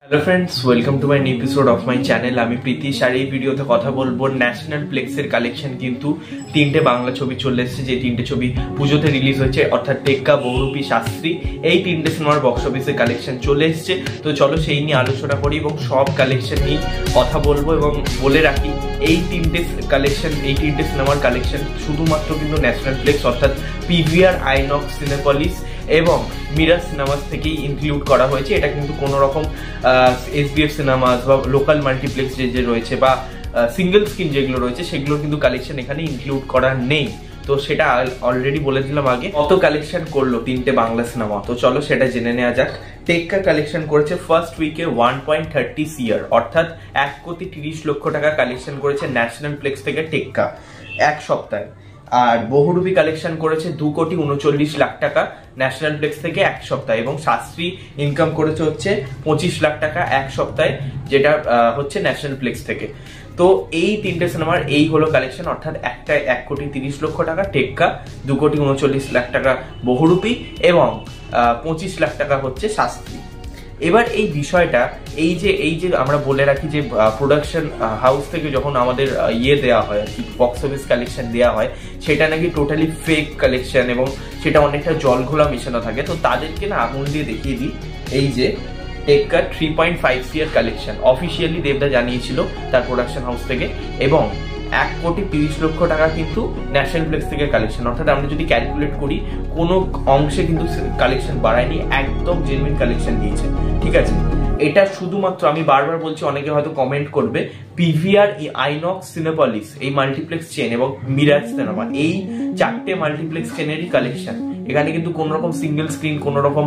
Hello friends, welcome to my new episode of my channel. আমি প্রীতিশ, আর এই ভিডিওতে কথা বলবো ন্যাশনাল প্লেক্সের কালেকশন। কিন্তু তিনটে বাংলা ছবি চলে এসেছে, যে তিনটে ছবি পুজোতে রিলিজ হয়েছে, অর্থাৎ টেক্কা, বহুরূপী, শাস্ত্রী। এই তিনটে সিনেমার বক্স অফিসের কালেকশন চলে এসেছে। তো চলো সেই নিয়ে আলোচনা করি এবং সব কালেকশন নিয়ে কথা বলবো। এবং বলে রাখি, এই তিনটে সিনেমার কালেকশন শুধুমাত্র কিন্তু ন্যাশনাল প্লেক্স অর্থাৎ পিভিআর, আইনক্স, সিনেপলিস এবং মিরাজ সিনেমাস থেকেই ইনক্লুড করা হয়েছে। এটা কিন্তু কোনো রকম এসবিএফ সিনেমাস বা লোকাল মাল্টিপ্লেক্স যে রয়েছে বা সিঙ্গেল স্ক্রিন যেগুলো রয়েছে সেগুলোর কিন্তু কালেকশন এখানে ইনক্লুড করা নেই। তো সেটা অলরেডি বলে দিলাম আগে। কত কালেকশন করলো তিনটে বাংলা সিনেমা, তো চলো সেটা জেনে নেওয়া যাক। টেক্কা কালেকশন করেছে ফার্স্ট উইকে 1.30 CR অর্থাৎ 1,30,00,000 টাকা কালেকশন করেছে ন্যাশনাল প্লেক্স থেকে টেক্কা এক সপ্তাহে। আর বহুরূপী কালেকশন করেছে 2,39,00,000 টাকা ন্যাশনাল প্লেক্স থেকে এক সপ্তাহে। এবং শাস্ত্রী ইনকাম করেছে হচ্ছে 25 লাখ টাকা এক সপ্তাহে, যেটা হচ্ছে ন্যাশনাল প্লেক্স থেকে। তো এই তিনটে সিনেমার এই হলো কালেকশন, অর্থাৎ একটা 1,30,00,000 টাকা টেক্কা, 2,39,00,000 টাকা বহুরূপী এবং 25 লাখ টাকা হচ্ছে শাস্ত্রী। এবার এই বিষয়টা এই যে আমরা বলে রাখি যে প্রোডাকশন হাউস থেকে যখন আমাদের দেওয়া হয় আর কি, বক্স অফিস কালেকশন দেওয়া হয়, সেটা নাকি টোটালি ফেক কালেকশন এবং সেটা অনেকটা জল ঘোলা মেশানো থাকে। তো তাদেরকে না আঙুল দিয়ে দেখিয়ে দিই, এই যে টেক্কা 3.5 CR কালেকশন অফিসিয়ালি দেবদা জানিয়েছিল তার প্রোডাকশন হাউস থেকে, এবং 1,30,00,000 টাকা কিন্তু ন্যাশনাল প্লেক্স থেকে কালেকশন। অর্থাৎ আমরা যদি ক্যালকুলেট করি, কোনো অংশে কিন্তু কালেকশন বাড়ায়নি, একদম জেনুইন কালেকশন দিয়েছে। ঠিক আছে, এটা শুধুমাত্র, আমি বারবার বলছি, অনেকে হয়তো কমেন্ট করবে, পিভিআর, আইনক্স, সিনেপলিস, এই মাল্টিপ্লেক্স চেন এবং মিরাজ সিনেমা, এই চারটে মাল্টিপ্লেক্স চেনেরই কালেকশন। এখানে কিন্তু কোন রকম সিঙ্গেল স্ক্রিন, কোন রকম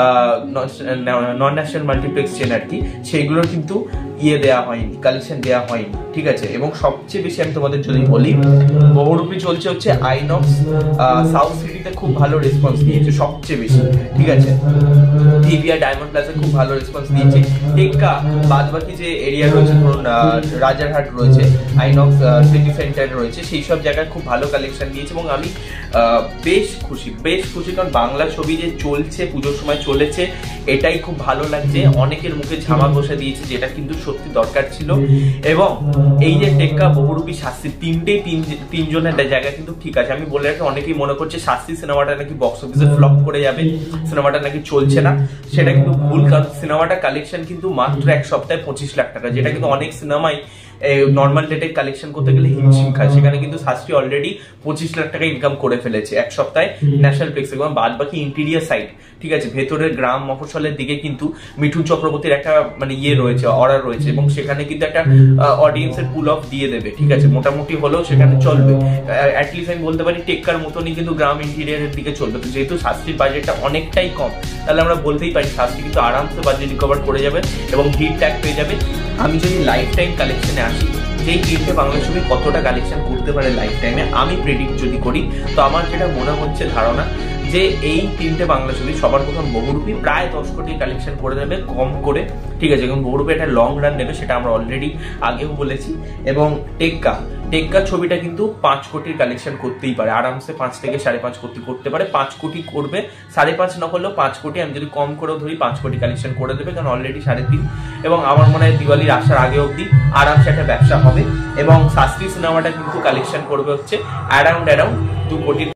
নন ন্যাশনাল মাল্টিপ্লেক্স চেন আর কি, সেইগুলোর কিন্তু দেওয়া হয়নি, কালেকশন দেওয়া হয়নি। ঠিক আছে, এবং সবচেয়ে বেশি আমি তোমাদের যদি বলি, বহুরূপী চলছে হচ্ছে আইনক্স, সাউথ সিটিতে খুব ভালো রেসপন্স দিয়েছে সবচেয়ে বেশি। ঠিক আছে, পিভিআর, ডায়মন্ড প্লাজা খুব ভালো রেসপন্স দিয়েছে। টেক্কা বাদ বাকি যে এরিয়া রয়েছে, ধরুন রাজারহাট রয়েছে, আইনক্স সিটি সেন্টার রয়েছে, সেই সব জায়গায় খুব ভালো কালেকশন দিয়েছে। এবং আমি বেশ খুশি, কারণ বাংলা ছবি যে চলছে, পুজোর সময় চলেছে, এটাই খুব ভালো লাগছে। অনেকের মুখে ঝামা বসে দিয়েছে, যেটা কিন্তু সত্যি দরকার ছিল। এবং এই যে টেক্কা, বহুরূপী, শাস্ত্রী, তিনজনের জায়গা কিন্তু ঠিক আছে। আমি বলে রাখি, অনেকেই মনে করছে শাস্ত্রী সিনেমাটা নাকি বক্স অফিসে ফ্লপ করে যাবে, সিনেমাটা নাকি চলছে না, সেটা কিন্তু ভুল। কারণ সিনেমাটা কালেকশন কিন্তু মাত্র এক সপ্তাহে 25 লাখ টাকা, যেটা কিন্তু অনেক সিনেমাই নর্মাল ডেটে কালেকশন করতে গেলে হিমশিম খায়। সেখানে কিন্তু শাস্ত্রী অলরেডি 25 লাখ টাকা ইনকাম করে ফেলেছে এক সপ্তাহে ন্যাশনাল প্লেক্স। এবং বাদ বাকি ইন্টেরিয়ার সাইড, ঠিক আছে, ভেতরের গ্রাম মফস্বলের দিকে কিন্তু মিঠুন চক্রবর্তীর একটা রয়েছে, অর্ডার রয়েছে, এবং সেখানে কিন্তু একটা অডিয়েন্সের পুল অফ দিয়ে দেবে। ঠিক আছে, মোটামুটি হলেও সেখানে চলবে। অ্যাটলিস্ট আমি বলতে পারি টেক্কার মতনই কিন্তু গ্রাম ইন্টেরিয়ারের দিকে চলবে। তো যেহেতু শাস্ত্রীর বাজেটটা অনেকটাই কম, তাহলে আমরা বলতেই পারি শাস্ত্রী কিন্তু আরামসে বাজেট রিকভার করে যাবে এবং হিট ট্যাগ পেয়ে যাবে। আমি যদি লাইফ টাইম কালেকশনে আসি, যে তিনটে বাংলা ছবি কতটা কালেকশন করতে পারে লাইফ টাইমে, আমি প্রেডিক্ট যদি করি, তো আমার যেটা মনে হচ্ছে ধারণা, যে এই তিনটে বাংলা ছবি সবার প্রথম বহুরূপী প্রায় 10 কোটি কালেকশন করে দেবে কম করে। ঠিক আছে, এবং বহুরূপী একটা লং রান নেবে, সেটা আমরা অলরেডি আগেও বলেছি। এবং টেক্কা ছবিটা কিন্তু 5 কোটির কালেকশন করতেই পারে আরামসে, 5 থেকে 5.5 কোটি করতে পারে। 5 কোটি করবে, 5.5 না করলেও 5 কোটি, আমি যদি কম করেও ধরি 5 কোটি কালেকশন করে দেবে, কারণ অলরেডি 3.5। এবং আমার মনে হয় দিওয়ালির আসার আগে অব্দি আরামসে একটা ব্যবসা হবে। এবং শাস্ত্রী সিনেমাটা কিন্তু কালেকশন করবে হচ্ছে অ্যারাউন্ড 2 কোটির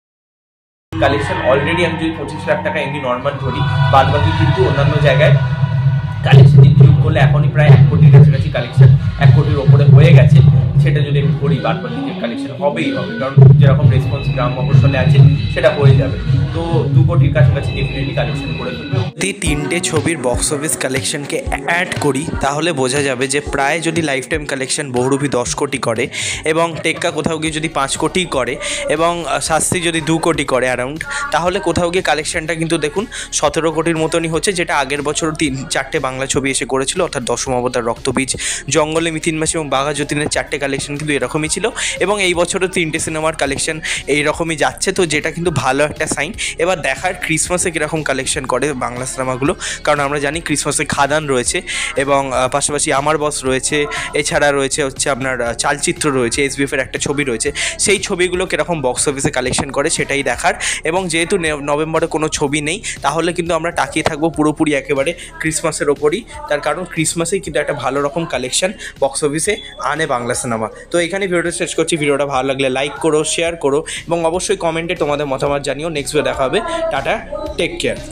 কালেকশন। অলরেডি আমি যদি 25 লাখ টাকা এমনি নর্মাল ধরি, বাদ বাকি কিন্তু অন্যান্য জায়গায় কালেকশন ইনক্লুড করলে এখনই প্রায় 1 কোটির কাছাকাছি কালেকশন, 1 কোটির ওপরে হয়ে গেছে। সেটা যদি আমি করি, বাদ বাকি কালেকশন হবেই হবে, কারণ যেরকম রেসপন্স গ্রাম মফস্বলে আছে সেটা হয়ে যাবে। তো 2 কোটির কাছাকাছি ডেফিনেটলি কালেকশন করে ফেলবে। যদি তিনটে ছবির বক্স অফিস কালেকশনকে অ্যাড করি, তাহলে বোঝা যাবে যে প্রায় যদি লাইফ টাইম কালেকশন বহুরূপী 10 কোটি করে, এবং টেক্কা কোথাও গিয়ে যদি 5 কোটি করে, এবং শাস্ত্রী যদি 2 কোটি করে অ্যারাউন্ড, তাহলে কোথাও গিয়ে কালেকশনটা কিন্তু দেখুন 17 কোটির মতনই হচ্ছে, যেটা আগের বছর 3-4টে বাংলা ছবি এসে করেছিল, অর্থাৎ দশম অবতার, রক্তবীজ, জঙ্গলে মিথিন মাসি এবং বাঘা যতীনের 4টে কালেকশন কালেকশন কিন্তু এরকমই ছিল এবং এই বছরও 3টে সিনেমার কালেকশন এইরকমই যাচ্ছে, তো যেটা কিন্তু ভালো একটা সাইন। এবার দেখার ক্রিসমাসে কীরকম কালেকশন করে বাংলা সিনেমাগুলো, কারণ আমরা জানি ক্রিসমাসে খাদান রয়েছে এবং পাশাপাশি আমার বস রয়েছে, এছাড়া রয়েছে হচ্ছে আপনার চালচিত্র রয়েছে, SBF-এর একটা ছবি রয়েছে, সেই ছবিগুলো কীরকম বক্স অফিসে কালেকশন করে সেটাই দেখার। এবং যেহেতু নভেম্বরে কোনো ছবি নেই, তাহলে কিন্তু আমরা তাকিয়ে থাকবো পুরোপুরি একেবারে ক্রিসমাসের ওপরই, তার কারণ ক্রিসমাসেই কিন্তু একটা ভালো রকম কালেকশন বক্স অফিসে আনে বাংলা সিনেমা। তো এখানে ভিডিওটা শেষ করছি। ভিডিওটা ভালো লাগলে লাইক করো, শেয়ার করো এবং অবশ্যই কমেন্টে তোমাদের মতামত জানিও। নেক্সট ভিডিও দেখা হবে। Ta-ta, take care.